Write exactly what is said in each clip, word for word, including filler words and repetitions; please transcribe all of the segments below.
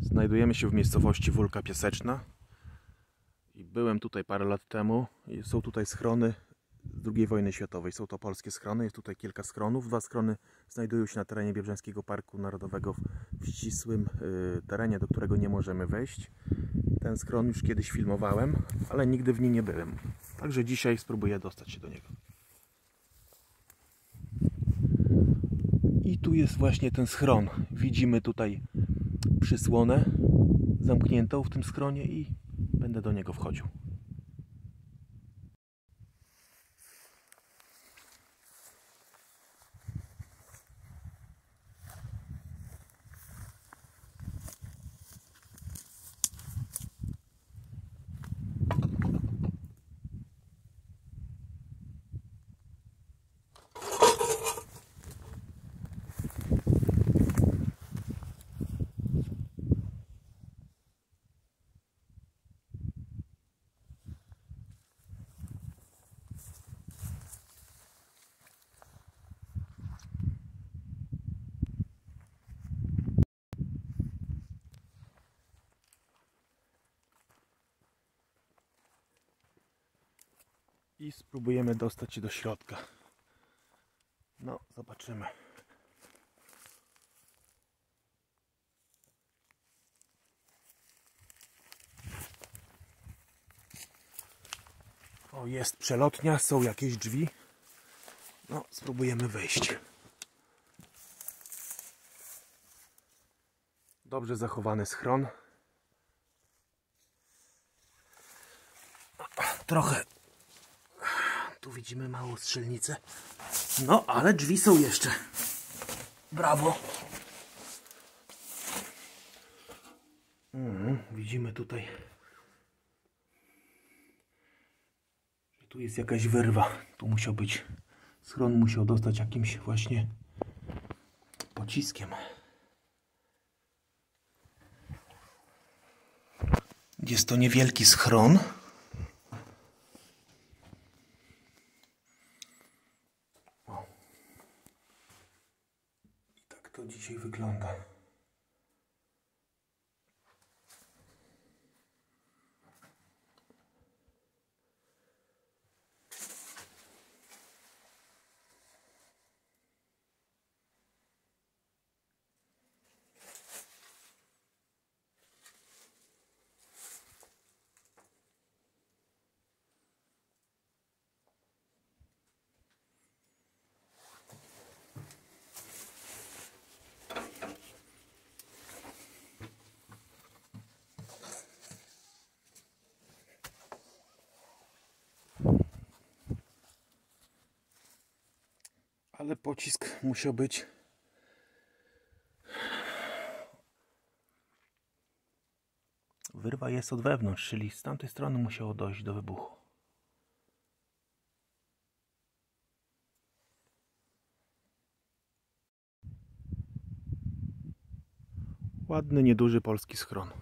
Znajdujemy się w miejscowości Wólka Piaseczna i byłem tutaj parę lat temu i są tutaj schrony z drugiej wojny światowej. Są to polskie schrony, jest tutaj kilka schronów. Dwa schrony znajdują się na terenie Biebrzańskiego Parku Narodowego w ścisłym y, terenie, do którego nie możemy wejść. Ten schron już kiedyś filmowałem, ale nigdy w nim nie byłem. Także dzisiaj spróbuję dostać się do niego. I tu jest właśnie ten schron. Widzimy tutaj przysłonę zamkniętą w tym schronie i będę do niego wchodził. I spróbujemy dostać się do środka. No, zobaczymy. O, jest przelotnia, są jakieś drzwi. No, spróbujemy wejść. Dobrze zachowany schron. Trochę. Tu widzimy małą strzelnicę. No, ale drzwi są jeszcze. Brawo. Mhm, widzimy tutaj, że tu jest jakaś wyrwa. Tu musiał być, schron musiał dostać jakimś właśnie pociskiem. Jest to niewielki schron. To dzisiaj wygląda. Ale pocisk musiał być wyrwa jest od wewnątrz, czyli z tamtej strony musiało dojść do wybuchu. Ładny, nieduży polski schron.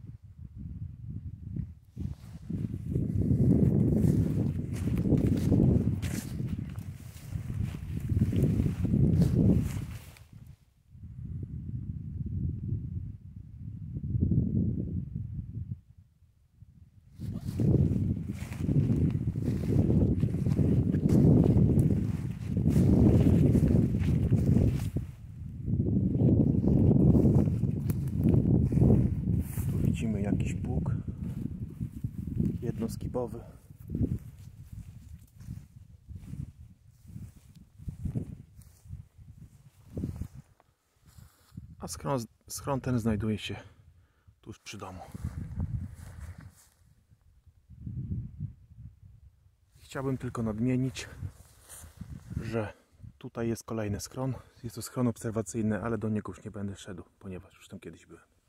Widzimy jakiś pług jednoskibowy. A schron, schron ten znajduje się tuż przy domu. Chciałbym tylko nadmienić, że tutaj jest kolejny schron. Jest to schron obserwacyjny, ale do niego już nie będę szedł, ponieważ już tam kiedyś byłem.